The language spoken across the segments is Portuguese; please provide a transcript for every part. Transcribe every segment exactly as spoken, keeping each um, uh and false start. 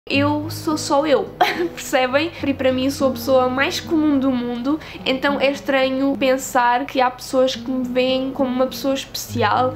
Eu sou só eu, percebem? E para mim sou a pessoa mais comum do mundo, então é estranho pensar que há pessoas que me veem como uma pessoa especial.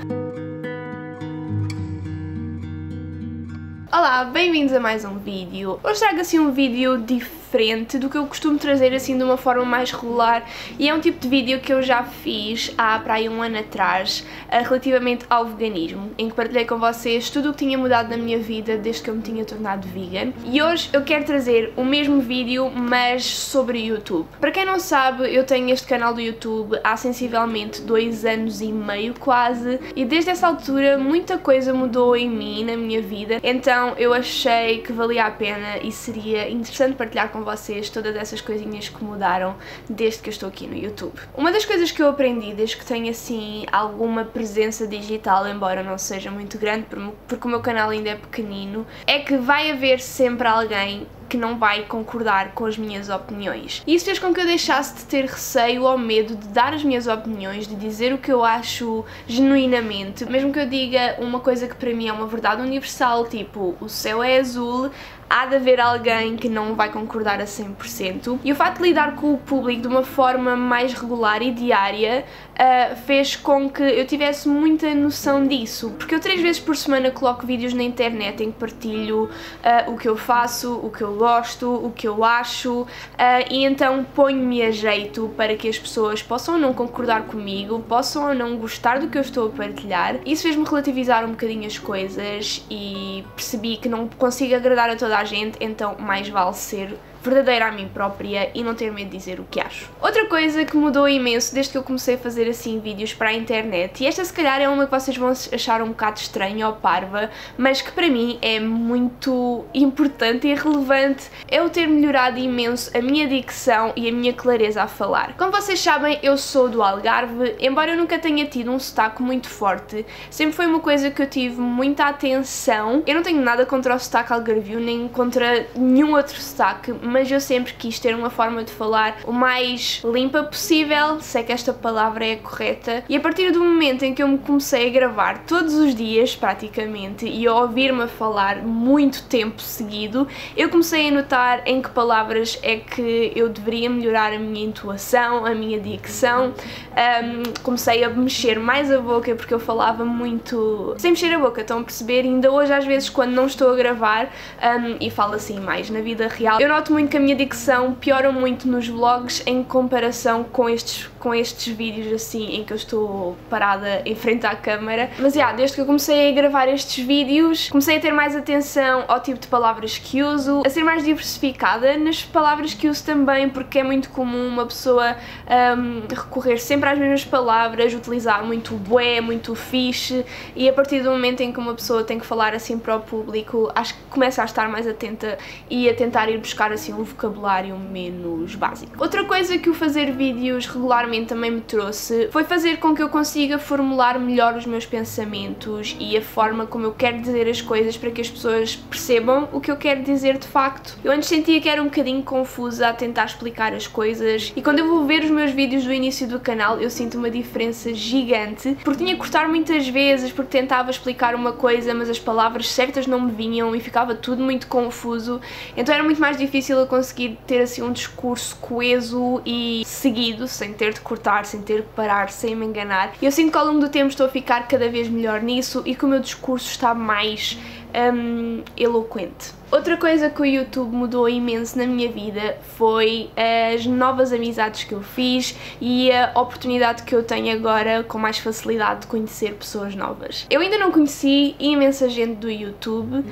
Olá, bem-vindos a mais um vídeo. Hoje trago assim um vídeo diferente do que eu costumo trazer assim de uma forma mais regular e é um tipo de vídeo que eu já fiz há para aí um ano atrás relativamente ao veganismo, em que partilhei com vocês tudo o que tinha mudado na minha vida desde que eu me tinha tornado vegan. E hoje eu quero trazer o mesmo vídeo, mas sobre YouTube. Para quem não sabe, eu tenho este canal do YouTube há sensivelmente dois anos e meio quase, e desde essa altura muita coisa mudou em mim, na minha vida, então eu achei que valia a pena e seria interessante partilhar com vocês todas essas coisinhas que mudaram desde que eu estou aqui no YouTube. Uma das coisas que eu aprendi desde que tenho assim alguma presença digital, embora não seja muito grande porque o meu canal ainda é pequenino, é que vai haver sempre alguém que não vai concordar com as minhas opiniões. E isso fez com que eu deixasse de ter receio ou medo de dar as minhas opiniões, de dizer o que eu acho genuinamente, mesmo que eu diga uma coisa que para mim é uma verdade universal, tipo, o céu é azul, há de haver alguém que não vai concordar a cem por cento. E o facto de lidar com o público de uma forma mais regular e diária uh, fez com que eu tivesse muita noção disso, porque eu três vezes por semana coloco vídeos na internet em que partilho uh, o que eu faço, o que eu gosto, o que eu acho, uh, e então ponho-me a jeito para que as pessoas possam não concordar comigo, possam não gostar do que eu estou a partilhar. Isso fez-me relativizar um bocadinho as coisas e percebi que não consigo agradar a toda a gente, então mais vale ser verdadeira a mim própria e não ter medo de dizer o que acho. Outra coisa que mudou imenso desde que eu comecei a fazer assim vídeos para a internet, e esta se calhar é uma que vocês vão achar um bocado estranha ou parva, mas que para mim é muito importante e relevante, é o ter melhorado imenso a minha dicção e a minha clareza a falar. Como vocês sabem, eu sou do Algarve, embora eu nunca tenha tido um sotaque muito forte, sempre foi uma coisa que eu tive muita atenção. Eu não tenho nada contra o sotaque algarvio, nem contra nenhum outro sotaque, mas eu sempre quis ter uma forma de falar o mais limpa possível, se é que esta palavra é correta, e a partir do momento em que eu me comecei a gravar todos os dias, praticamente, e a ouvir-me a falar muito tempo seguido, eu comecei a notar em que palavras é que eu deveria melhorar a minha intuação, a minha dicção. Um, comecei a mexer mais a boca porque eu falava muito sem mexer a boca, estão a perceber? Ainda hoje às vezes quando não estou a gravar um, e falo assim mais na vida real, eu noto muito que a minha dicção piora muito nos vlogs em comparação com estes, com estes vídeos assim em que eu estou parada em frente à câmara. Mas yeah, desde que eu comecei a gravar estes vídeos, comecei a ter mais atenção ao tipo de palavras que uso, a ser mais diversificada nas palavras que uso também, porque é muito comum uma pessoa um, recorrer sempre às mesmas palavras, utilizar muito bué, muito fixe, e a partir do momento em que uma pessoa tem que falar assim para o público, acho que começa a estar mais atenta e a tentar ir buscar assim um vocabulário menos básico. Outra coisa que o fazer vídeos regularmente também me trouxe foi fazer com que eu consiga formular melhor os meus pensamentos e a forma como eu quero dizer as coisas para que as pessoas percebam o que eu quero dizer de facto. Eu antes sentia que era um bocadinho confusa a tentar explicar as coisas, e quando eu vou ver os meus vídeos do início do canal eu sinto uma diferença gigante, porque tinha que cortar muitas vezes, porque tentava explicar uma coisa mas as palavras certas não me vinham e ficava tudo muito confuso, então era muito mais difícil a conseguir ter assim um discurso coeso e seguido, sem ter de cortar, sem ter de parar, sem me enganar. E eu sinto que ao longo do tempo estou a ficar cada vez melhor nisso e que o meu discurso está mais um, eloquente. Outra coisa que o YouTube mudou imenso na minha vida foi as novas amizades que eu fiz e a oportunidade que eu tenho agora com mais facilidade de conhecer pessoas novas. Eu ainda não conheci imensa gente do YouTube,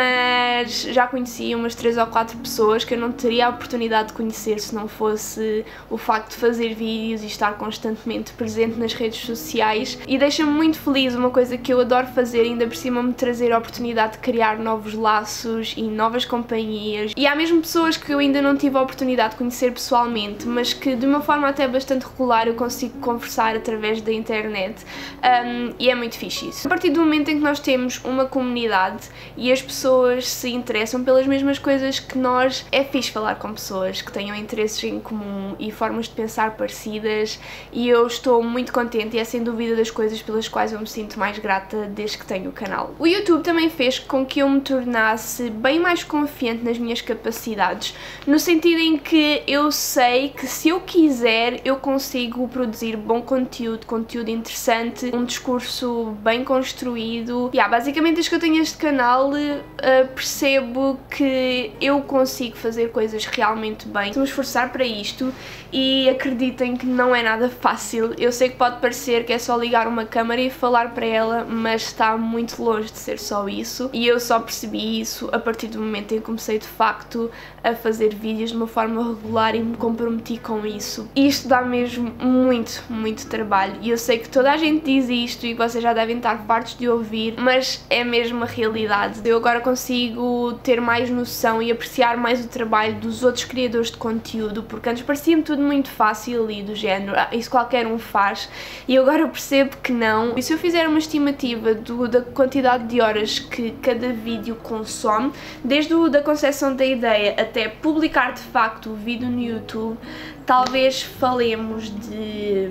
mas já conheci umas três ou quatro pessoas que eu não teria a oportunidade de conhecer se não fosse o facto de fazer vídeos e estar constantemente presente nas redes sociais, e deixa-me muito feliz, uma coisa que eu adoro fazer, ainda por cima me trazer a oportunidade de criar novos laços e novas companhias. E há mesmo pessoas que eu ainda não tive a oportunidade de conhecer pessoalmente, mas que de uma forma até bastante regular eu consigo conversar através da internet, um, e é muito fixe isso. A partir do momento em que nós temos uma comunidade e as pessoas se interessam pelas mesmas coisas que nós, é fixe falar com pessoas que tenham interesses em comum e formas de pensar parecidas, e eu estou muito contente e é sem dúvida das coisas pelas quais eu me sinto mais grata desde que tenho o canal. O YouTube também fez com que eu me tornasse bem bem mais confiante nas minhas capacidades, no sentido em que eu sei que se eu quiser eu consigo produzir bom conteúdo, conteúdo interessante, um discurso bem construído. Yeah, basicamente desde que eu tenho este canal uh, percebo que eu consigo fazer coisas realmente bem. Estou-me a esforçar para isto e acreditem que não é nada fácil. Eu sei que pode parecer que é só ligar uma câmera e falar para ela, mas está muito longe de ser só isso, e eu só percebi isso a partir do momento em que comecei de facto a fazer vídeos de uma forma regular e me comprometi com isso. E isto dá mesmo muito, muito trabalho, e eu sei que toda a gente diz isto e vocês já devem estar fartos de ouvir, mas é mesmo a realidade. Eu agora consigo ter mais noção e apreciar mais o trabalho dos outros criadores de conteúdo, porque antes parecia-me tudo muito fácil e do género, ah, isso qualquer um faz, e agora eu percebo que não. E se eu fizer uma estimativa do, da quantidade de horas que cada vídeo consome, desde o da concepção da ideia até publicar de facto o vídeo no YouTube, talvez falemos de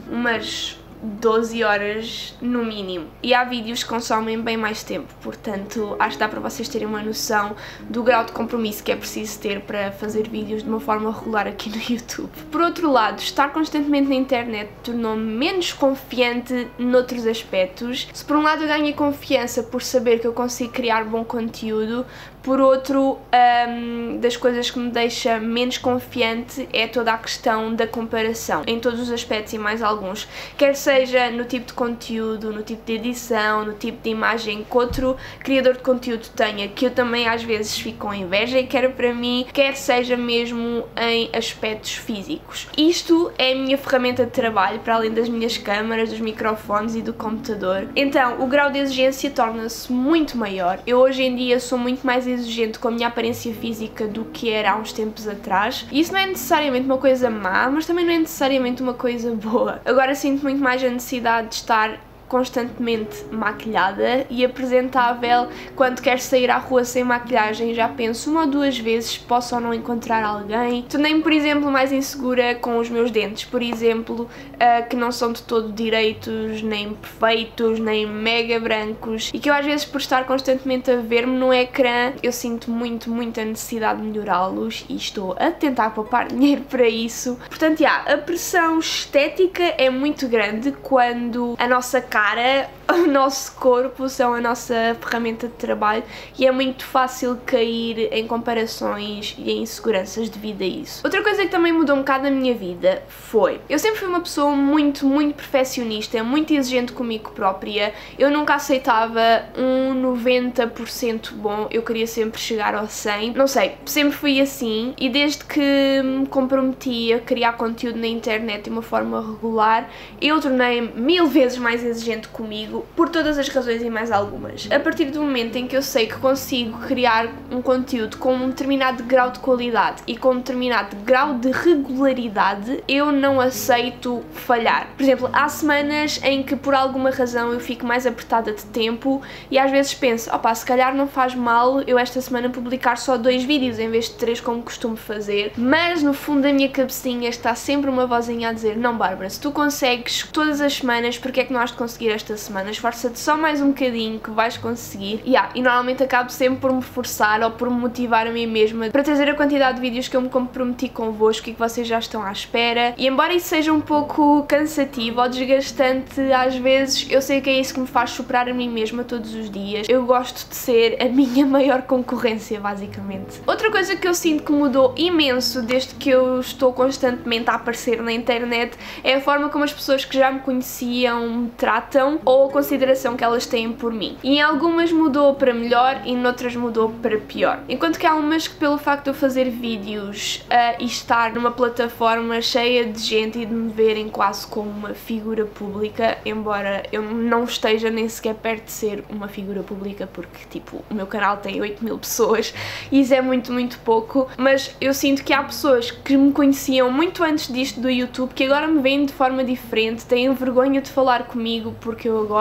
umas doze horas no mínimo, e há vídeos que consomem bem mais tempo, portanto acho que dá para vocês terem uma noção do grau de compromisso que é preciso ter para fazer vídeos de uma forma regular aqui no YouTube. Por outro lado, estar constantemente na internet tornou-me menos confiante noutros aspectos. Se por um lado eu ganhei confiança por saber que eu consigo criar bom conteúdo, por outro, um, das coisas que me deixa menos confiante é toda a questão da comparação, em todos os aspectos e mais alguns, quer seja no tipo de conteúdo, no tipo de edição, no tipo de imagem que outro criador de conteúdo tenha, que eu também às vezes fico com inveja e quero para mim, quer seja mesmo em aspectos físicos. Isto é a minha ferramenta de trabalho, para além das minhas câmaras, dos microfones e do computador. Então, o grau de exigência torna-se muito maior. Eu hoje em dia sou muito mais exigente com a minha aparência física do que era há uns tempos atrás. E isso não é necessariamente uma coisa má, mas também não é necessariamente uma coisa boa. Agora sinto muito mais a necessidade de estar constantemente maquilhada e apresentável. Quando quero sair à rua sem maquilhagem já penso uma ou duas vezes posso ou não encontrar alguém. Tornei-me, por exemplo, mais insegura com os meus dentes, por exemplo, uh, que não são de todo direitos, nem perfeitos, nem mega brancos, e que eu às vezes, por estar constantemente a ver-me no ecrã, eu sinto muito, muita necessidade de melhorá-los e estou a tentar poupar dinheiro para isso. Portanto, yeah, a pressão estética é muito grande quando a nossa cara, o nosso corpo são a nossa ferramenta de trabalho, e é muito fácil cair em comparações e em inseguranças devido a isso. Outra coisa que também mudou um bocado na minha vida foi, eu sempre fui uma pessoa muito, muito perfeccionista, muito exigente comigo própria. Eu nunca aceitava um noventa por cento bom, eu queria sempre chegar ao cem por cento. Não sei, sempre fui assim, e desde que me comprometi a criar conteúdo na internet de uma forma regular, eu tornei-me mil vezes mais exigente comigo, por todas as razões e mais algumas. A partir do momento em que eu sei que consigo criar um conteúdo com um determinado grau de qualidade e com um determinado grau de regularidade, eu não aceito falhar. Por exemplo, há semanas em que por alguma razão eu fico mais apertada de tempo e às vezes penso, opá, se calhar não faz mal eu esta semana publicar só dois vídeos em vez de três como costumo fazer, mas no fundo da minha cabecinha está sempre uma vozinha a dizer, não Bárbara, se tu consegues todas as semanas, porque é que não has de conseguir esta semana? Esforça-te só mais um bocadinho que vais conseguir. Yeah, e normalmente acabo sempre por me forçar ou por me motivar a mim mesma para trazer a quantidade de vídeos que eu me comprometi convosco e que vocês já estão à espera. E embora isso seja um pouco cansativo ou desgastante às vezes, eu sei que é isso que me faz superar a mim mesma todos os dias. Eu gosto de ser a minha maior concorrência, basicamente. Outra coisa que eu sinto que mudou imenso desde que eu estou constantemente a aparecer na internet é a forma como as pessoas que já me conheciam me tratam ou a consideração que elas têm por mim. E em algumas mudou para melhor e noutras mudou para pior. Enquanto que há umas que, pelo facto de eu fazer vídeos uh, e estar numa plataforma cheia de gente e de me verem quase como uma figura pública, embora eu não esteja nem sequer perto de ser uma figura pública, porque tipo, o meu canal tem oito mil pessoas e isso é muito, muito pouco, mas eu sinto que há pessoas que me conheciam muito antes disto do YouTube que agora me veem de forma diferente, têm vergonha de falar comigo porque eu agora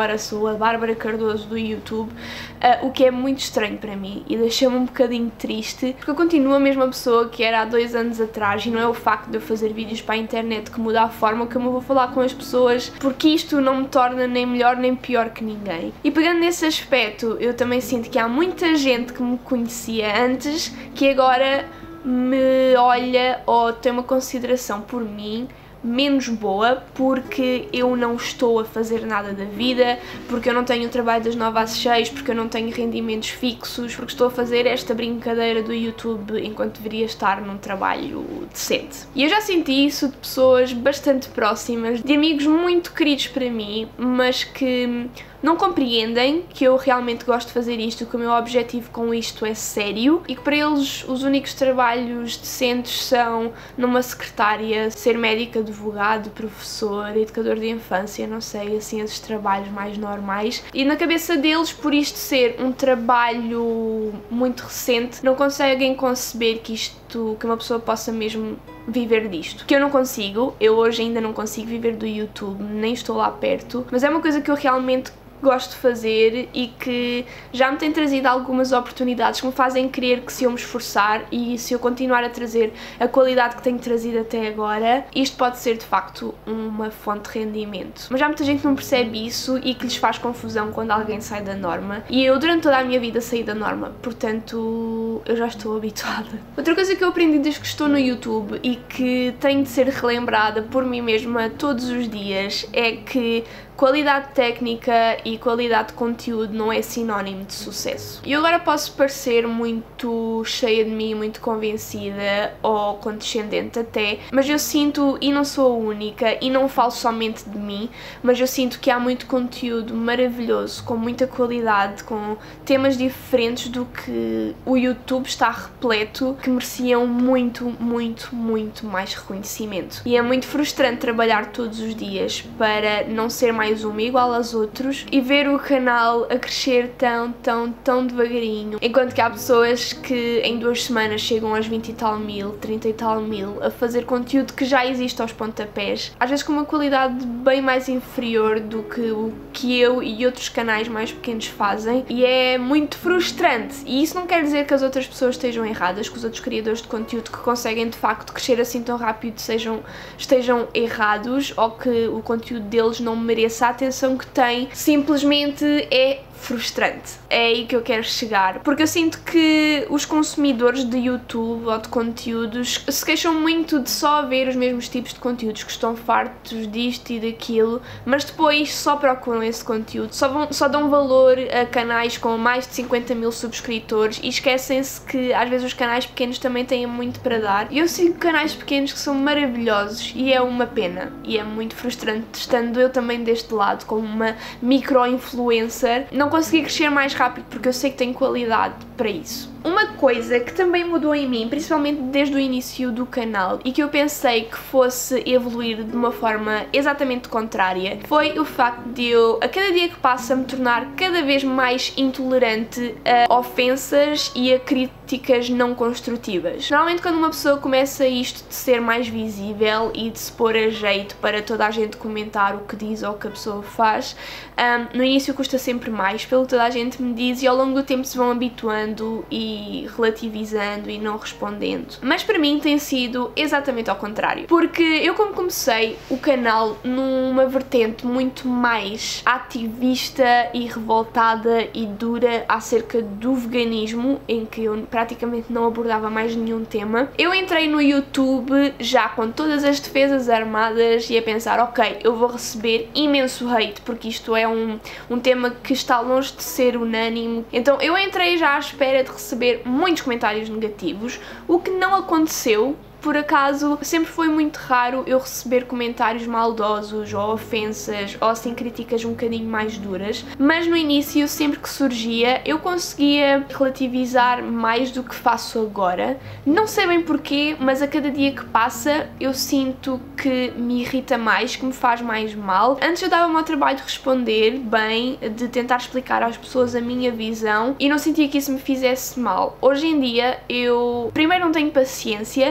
agora sou a Bárbara Cardoso do YouTube, uh, o que é muito estranho para mim e deixa-me um bocadinho triste, porque eu continuo a mesma pessoa que era há dois anos atrás e não é o facto de eu fazer vídeos para a internet que muda a forma como eu vou falar com as pessoas, porque isto não me torna nem melhor nem pior que ninguém. E pegando nesse aspecto, eu também sinto que há muita gente que me conhecia antes que agora me olha ou tem uma consideração por mim menos boa porque eu não estou a fazer nada da vida, porque eu não tenho trabalho das nove às seis, porque eu não tenho rendimentos fixos, porque estou a fazer esta brincadeira do YouTube enquanto deveria estar num trabalho decente. E eu já senti isso de pessoas bastante próximas, de amigos muito queridos para mim, mas que não compreendem que eu realmente gosto de fazer isto, que o meu objetivo com isto é sério e que para eles os únicos trabalhos decentes são numa secretária, ser médica, advogado, professor, educador de infância, não sei, assim esses trabalhos mais normais. E na cabeça deles, por isto ser um trabalho muito recente, não conseguem conceber que isto, que uma pessoa possa mesmo viver disto. Que eu não consigo, eu hoje ainda não consigo viver do YouTube, nem estou lá perto, mas é uma coisa que eu realmente gosto de fazer e que já me tem trazido algumas oportunidades que me fazem crer que se eu me esforçar e se eu continuar a trazer a qualidade que tenho trazido até agora, isto pode ser de facto uma fonte de rendimento. Mas já muita gente não percebe isso e que lhes faz confusão quando alguém sai da norma. E eu durante toda a minha vida saí da norma, portanto eu já estou habituada. Outra coisa que eu aprendi desde que estou no YouTube e que tem de ser relembrada por mim mesma todos os dias é que qualidade técnica e qualidade de conteúdo não é sinónimo de sucesso. E eu agora posso parecer muito cheia de mim, muito convencida ou condescendente até, mas eu sinto, e não sou a única, e não falo somente de mim, mas eu sinto que há muito conteúdo maravilhoso, com muita qualidade, com temas diferentes do que o YouTube está repleto, que mereciam muito, muito, muito mais reconhecimento. E é muito frustrante trabalhar todos os dias para não ser mais mais uma igual aos outros e ver o canal a crescer tão, tão, tão devagarinho, enquanto que há pessoas que em duas semanas chegam aos vinte e tal mil, trinta e tal mil, a fazer conteúdo que já existe aos pontapés, às vezes com uma qualidade bem mais inferior do que o que eu e outros canais mais pequenos fazem, e é muito frustrante. E isso não quer dizer que as outras pessoas estejam erradas, que os outros criadores de conteúdo que conseguem de facto crescer assim tão rápido sejam, estejam errados ou que o conteúdo deles não mereça a atenção que tem, simplesmente é frustrante. É aí que eu quero chegar, porque eu sinto que os consumidores de YouTube ou de conteúdos se queixam muito de só ver os mesmos tipos de conteúdos, que estão fartos disto e daquilo, mas depois só procuram esse conteúdo, só, vão, só dão valor a canais com mais de cinquenta mil subscritores e esquecem-se que às vezes os canais pequenos também têm muito para dar. E eu sigo canais pequenos que são maravilhosos e é uma pena, e é muito frustrante estando eu também deste lado como uma micro-influencer, não consegui crescer mais rápido porque eu sei que tenho qualidade para isso. Uma coisa que também mudou em mim, principalmente desde o início do canal, e que eu pensei que fosse evoluir de uma forma exatamente contrária, foi o facto de eu, a cada dia que passa, me tornar cada vez mais intolerante a ofensas e a críticas não construtivas. Normalmente quando uma pessoa começa isto de ser mais visível e de se pôr a jeito para toda a gente comentar o que diz ou o que a pessoa faz, um, no início custa sempre mais, pelo que toda a gente me diz, e ao longo do tempo se vão habituando e relativizando e não respondendo. Mas para mim tem sido exatamente ao contrário, porque eu, como comecei o canal numa vertente muito mais ativista e revoltada e dura acerca do veganismo, em que eu praticamente não abordava mais nenhum tema, eu entrei no YouTube já com todas as defesas armadas e a pensar, ok, eu vou receber imenso hate porque isto é um, um tema que está longe de ser unânime, então eu entrei já à espera de receber muitos comentários negativos, o que não aconteceu. Por acaso, sempre foi muito raro eu receber comentários maldosos ou ofensas ou assim críticas um bocadinho mais duras, mas no início, sempre que surgia, eu conseguia relativizar mais do que faço agora. Não sei bem porquê, mas a cada dia que passa eu sinto que me irrita mais, que me faz mais mal. Antes eu dava-me ao trabalho de responder bem, de tentar explicar às pessoas a minha visão e não sentia que isso me fizesse mal. Hoje em dia eu, primeiro, não tenho paciência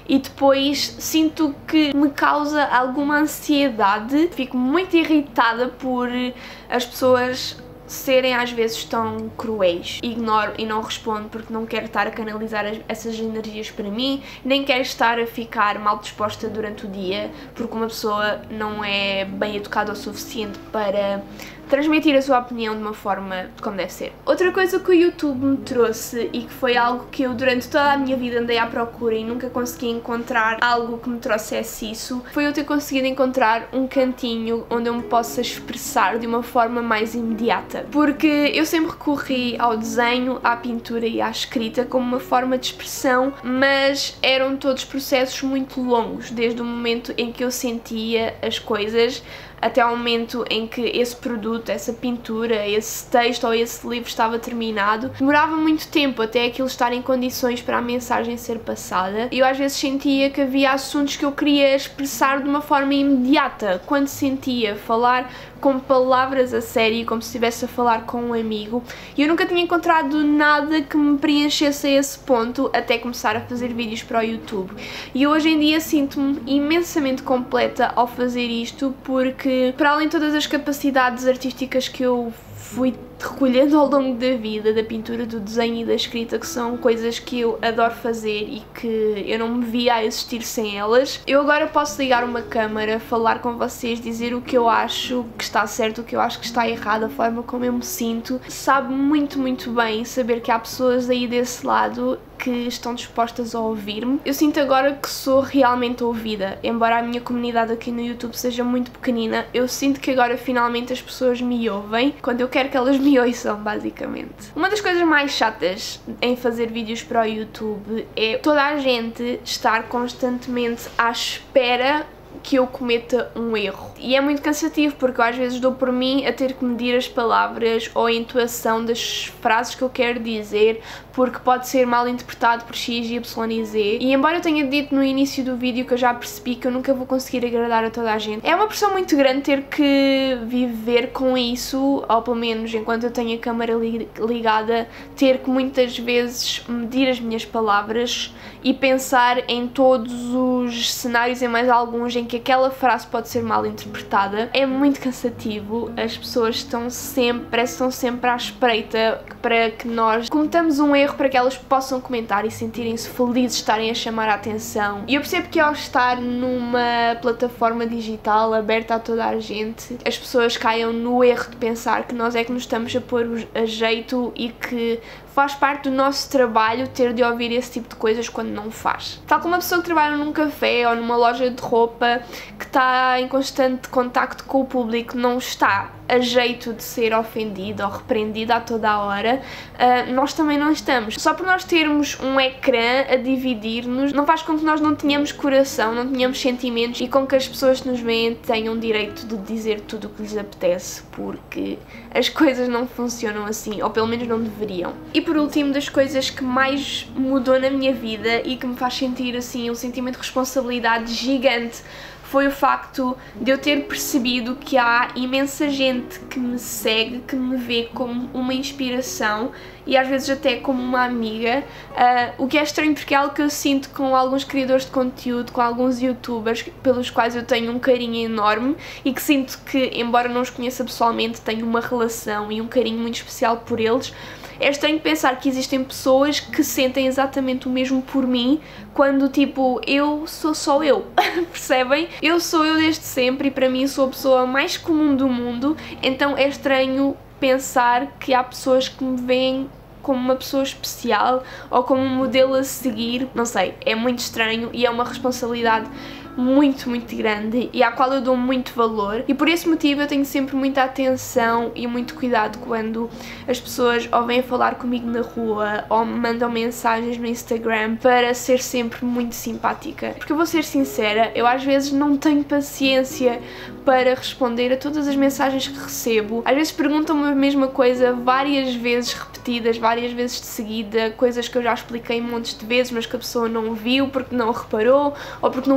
e depois sinto que me causa alguma ansiedade, fico muito irritada por as pessoas serem às vezes tão cruéis. Ignoro e não respondo porque não quero estar a canalizar essas energias para mim, nem quero estar a ficar mal disposta durante o dia porque uma pessoa não é bem educada o suficiente para transmitir a sua opinião de uma forma como deve ser. Outra coisa que o YouTube me trouxe e que foi algo que eu durante toda a minha vida andei à procura e nunca consegui encontrar algo que me trouxesse isso, foi eu ter conseguido encontrar um cantinho onde eu me possa expressar de uma forma mais imediata. Porque eu sempre recorri ao desenho, à pintura e à escrita como uma forma de expressão, mas eram todos processos muito longos, desde o momento em que eu sentia as coisas até ao momento em que esse produto, essa pintura, esse texto ou esse livro estava terminado. Demorava muito tempo até aquilo estar em condições para a mensagem ser passada. E eu às vezes sentia que havia assuntos que eu queria expressar de uma forma imediata, quando sentia falar com palavras a sério, como se estivesse a falar com um amigo, e eu nunca tinha encontrado nada que me preenchesse a esse ponto até começar a fazer vídeos para o YouTube. E hoje em dia sinto-me imensamente completa ao fazer isto, porque para além de todas as capacidades artísticas que eu fui recolhendo ao longo da vida, da pintura, do desenho e da escrita, que são coisas que eu adoro fazer e que eu não me via a existir sem elas, eu agora posso ligar uma câmara, falar com vocês, dizer o que eu acho que está certo, o que eu acho que está errado, a forma como eu me sinto. Sabe muito, muito bem saber que há pessoas aí desse lado que estão dispostas a ouvir-me. Eu sinto agora que sou realmente ouvida, embora a minha comunidade aqui no YouTube seja muito pequenina, eu sinto que agora finalmente as pessoas me ouvem quando eu quero que elas me ouçam, basicamente. Uma das coisas mais chatas em fazer vídeos para o YouTube é toda a gente estar constantemente à espera que eu cometa um erro. E é muito cansativo porque eu às vezes dou por mim a ter que medir as palavras ou a entoação das frases que eu quero dizer, porque pode ser mal interpretado por X, Y e Z. E embora eu tenha dito no início do vídeo que eu já percebi que eu nunca vou conseguir agradar a toda a gente, é uma pressão muito grande ter que viver com isso, ou pelo menos enquanto eu tenho a câmera ligada, ter que muitas vezes medir as minhas palavras e pensar em todos os cenários e mais alguns em que aquela frase pode ser mal interpretada. É muito cansativo, as pessoas estão sempre, parece que estão sempre à espreita para que nós cometamos um erro para que elas possam comentar e sentirem-se felizes de estarem a chamar a atenção. E eu percebo que ao estar numa plataforma digital aberta a toda a gente, as pessoas caiam no erro de pensar que nós é que nos estamos a pôr a jeito e que faz parte do nosso trabalho ter de ouvir esse tipo de coisas quando não faz. Tal como uma pessoa que trabalha num café ou numa loja de roupa que está em constante contacto com o público, não está a jeito de ser ofendida ou repreendida a toda a hora, uh, nós também não estamos. Só por nós termos um ecrã a dividir-nos, não faz com que nós não tenhamos coração, não tenhamos sentimentos e com que as pessoas que nos veem tenham direito de dizer tudo o que lhes apetece, porque as coisas não funcionam assim, ou pelo menos não deveriam. E por último, das coisas que mais mudou na minha vida e que me faz sentir assim um sentimento de responsabilidade gigante foi o facto de eu ter percebido que há imensa gente que me segue, que me vê como uma inspiração e às vezes até como uma amiga, uh, o que é estranho porque é algo que eu sinto com alguns criadores de conteúdo, com alguns youtubers pelos quais eu tenho um carinho enorme e que sinto que, embora não os conheça pessoalmente, tenho uma relação e um carinho muito especial por eles. É estranho pensar que existem pessoas que sentem exatamente o mesmo por mim quando, tipo, eu sou só eu, percebem? Eu sou eu desde sempre e para mim sou a pessoa mais comum do mundo, então é estranho pensar que há pessoas que me veem como uma pessoa especial ou como um modelo a seguir, não sei, é muito estranho e é uma responsabilidade muito, muito grande e à qual eu dou muito valor e por esse motivo eu tenho sempre muita atenção e muito cuidado quando as pessoas ou vêm falar comigo na rua ou me mandam mensagens no Instagram para ser sempre muito simpática. Porque eu vou ser sincera, eu às vezes não tenho paciência para responder a todas as mensagens que recebo. Às vezes perguntam-me a mesma coisa várias vezes repetidas, várias vezes de seguida, coisas que eu já expliquei montes de vezes mas que a pessoa não viu porque não reparou ou porque não viu o vídeo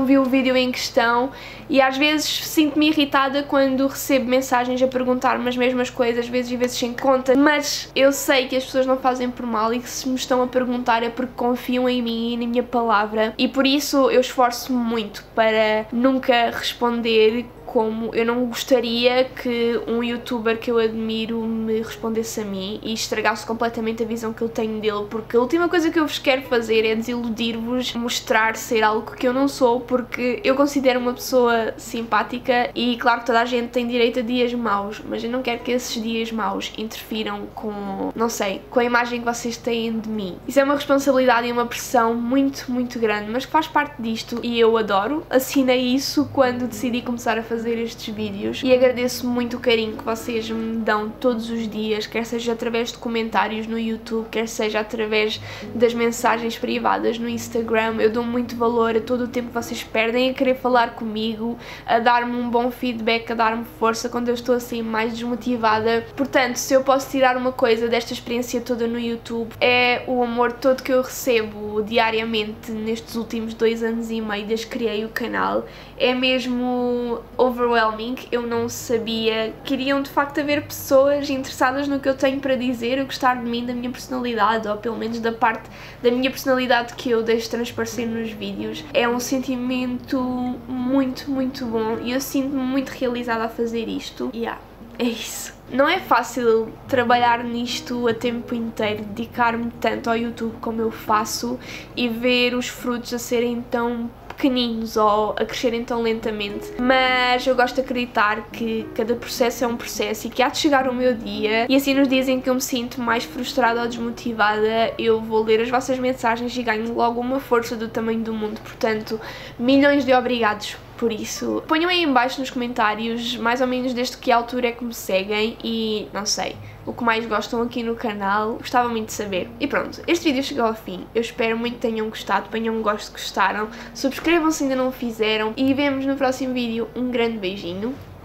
vídeo em questão e às vezes sinto-me irritada quando recebo mensagens a perguntar-me as mesmas coisas, às vezes e vezes sem conta, mas eu sei que as pessoas não fazem por mal e que se me estão a perguntar é porque confiam em mim e na minha palavra, e por isso eu esforço-me muito para nunca responder como eu não gostaria que um youtuber que eu admiro me respondesse a mim e estragasse completamente a visão que eu tenho dele, porque a última coisa que eu vos quero fazer é desiludir-vos, mostrar ser algo que eu não sou, porque eu considero uma pessoa simpática e claro que toda a gente tem direito a dias maus, mas eu não quero que esses dias maus interfiram com, não sei, com a imagem que vocês têm de mim. Isso é uma responsabilidade e uma pressão muito, muito grande, mas que faz parte disto e eu adoro. Assinei isso quando decidi começar a fazer fazer estes vídeos e agradeço muito o carinho que vocês me dão todos os dias, quer seja através de comentários no YouTube, quer seja através das mensagens privadas no Instagram. Eu dou muito valor a todo o tempo que vocês perdem a querer falar comigo, a dar-me um bom feedback, a dar-me força quando eu estou assim mais desmotivada. Portanto, se eu posso tirar uma coisa desta experiência toda no YouTube, é o amor todo que eu recebo diariamente nestes últimos dois anos e meio desde que criei o canal. É mesmo overwhelming. Eu não sabia que iriam de facto haver pessoas interessadas no que eu tenho para dizer, a gostar de mim, da minha personalidade, ou pelo menos da parte da minha personalidade que eu deixo transparecer nos vídeos. É um sentimento muito, muito bom e eu sinto-me muito realizada a fazer isto. E yeah, é isso. Não é fácil trabalhar nisto a tempo inteiro, dedicar-me tanto ao YouTube como eu faço e ver os frutos a serem tão pequeninos ou a crescerem tão lentamente, mas eu gosto de acreditar que cada processo é um processo e que há de chegar o meu dia, e assim nos dias em que eu me sinto mais frustrada ou desmotivada eu vou ler as vossas mensagens e ganho logo uma força do tamanho do mundo. Portanto, milhões de obrigados por isso. Ponham aí em baixo nos comentários mais ou menos desde que altura é que me seguem e não sei, o que mais gostam aqui no canal, gostava muito de saber. E pronto, este vídeo chegou ao fim, eu espero muito que tenham gostado, ponham um gosto se gostaram, subscrevam se ainda não o fizeram e vemos no próximo vídeo. Um grande beijinho